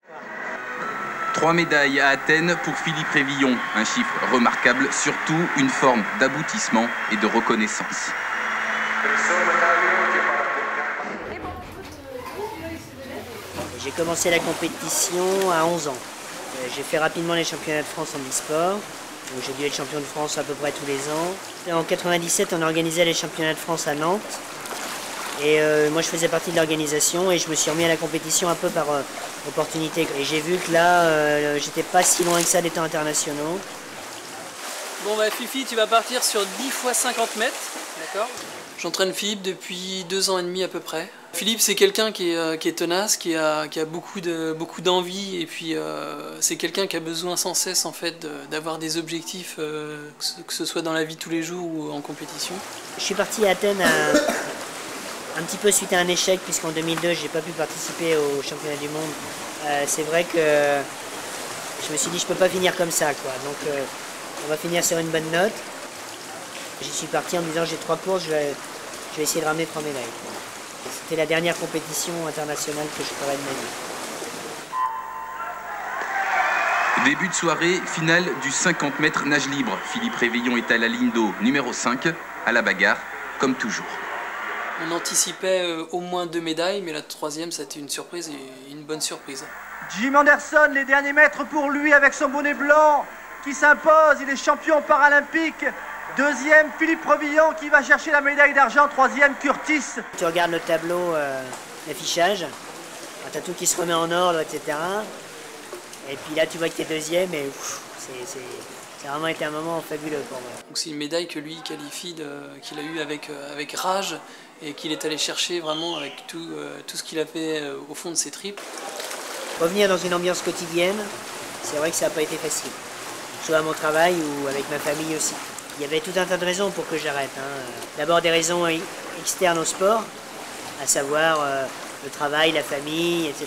3 médailles à Athènes pour Philippe Révillon, un chiffre remarquable, surtout une forme d'aboutissement et de reconnaissance. J'ai commencé la compétition à 11 ans. J'ai fait rapidement les championnats de France en e-sport. J'ai dû être champion de France à peu près tous les ans. En 97, on organisait les championnats de France à Nantes. Et moi, je faisais partie de l'organisation et je me suis remis à la compétition un peu par opportunité. Et j'ai vu que là, j'étais pas si loin que ça des temps internationaux. Bon bah Fifi, tu vas partir sur 10 x 50 mètres, d'accord? J'entraîne Philippe depuis 2 ans et demi à peu près. Philippe, c'est quelqu'un qui est tenace, qui a beaucoup d'envie, et puis c'est quelqu'un qui a besoin sans cesse en fait d'avoir des objectifs, que ce soit dans la vie de tous les jours ou en compétition. Je suis parti à Athènes un petit peu suite à un échec, puisqu'en 2002, j'ai pas pu participer au championnat du monde. C'est vrai que je me suis dit, je peux pas finir comme ça, quoi. Donc on va finir sur une bonne note. J'y suis parti en me disant, j'ai 3 courses, je vais essayer de ramener 3 médailles. C'était la dernière compétition internationale que je ferais de ma vie. Début de soirée, finale du 50 mètres nage libre. Philippe Révillon est à la ligne d'eau numéro 5, à la bagarre, comme toujours. On anticipait au moins 2 médailles, mais la 3e, ça a été une surprise et une bonne surprise. Jim Anderson, les derniers mètres pour lui avec son bonnet blanc qui s'impose, il est champion paralympique. 2e, Philippe Révillon qui va chercher la médaille d'argent. 3e, Curtis. Tu regardes le tableau d'affichage, tu as tout qui se remet en ordre, etc. Et puis là, tu vois que tu es 2e et ça a vraiment été un moment fabuleux pour moi. Donc c'est une médaille que lui qualifie, qu'il a eu avec rage et qu'il est allé chercher vraiment avec tout ce qu'il a fait au fond de ses tripes. Revenir dans une ambiance quotidienne, c'est vrai que ça n'a pas été facile. Soit à mon travail ou avec ma famille aussi. Il y avait tout un tas de raisons pour que j'arrête. D'abord des raisons externes au sport, à savoir le travail, la famille, etc.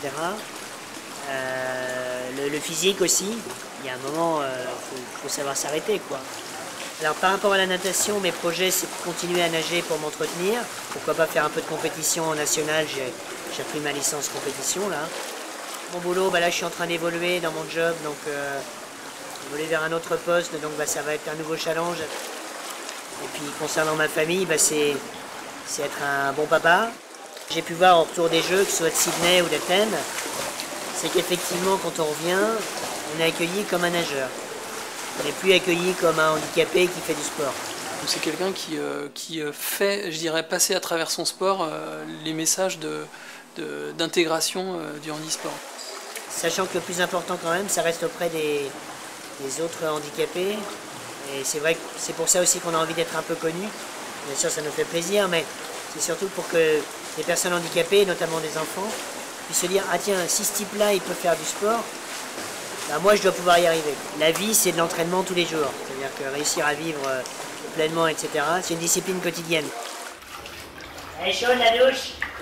Le physique aussi. Il y a un moment, faut savoir s'arrêter, quoi. Alors par rapport à la natation, mes projets c'est de continuer à nager pour m'entretenir. Pourquoi pas faire un peu de compétition nationale, j'ai pris ma licence compétition là. Mon boulot, là je suis en train d'évoluer dans mon job, donc évoluer vers un autre poste, donc ça va être un nouveau challenge. Et puis concernant ma famille, c'est être un bon papa. J'ai pu voir au retour des Jeux, que ce soit de Sydney ou d'Athènes, c'est qu'effectivement quand on revient, on est accueilli comme un nageur. On n'est plus accueilli comme un handicapé qui fait du sport. C'est quelqu'un qui fait, je dirais, passer à travers son sport les messages d'intégration du handisport. Sachant que le plus important quand même, ça reste auprès des autres handicapés. Et c'est vrai que c'est pour ça aussi qu'on a envie d'être un peu connus. Bien sûr, ça nous fait plaisir, mais c'est surtout pour que les personnes handicapées, notamment des enfants, puissent se dire « Ah tiens, si ce type-là, il peut faire du sport, moi, je dois pouvoir y arriver. » La vie, c'est de l'entraînement tous les jours. C'est-à-dire que réussir à vivre pleinement, etc., c'est une discipline quotidienne. Allez, chaud, la douche!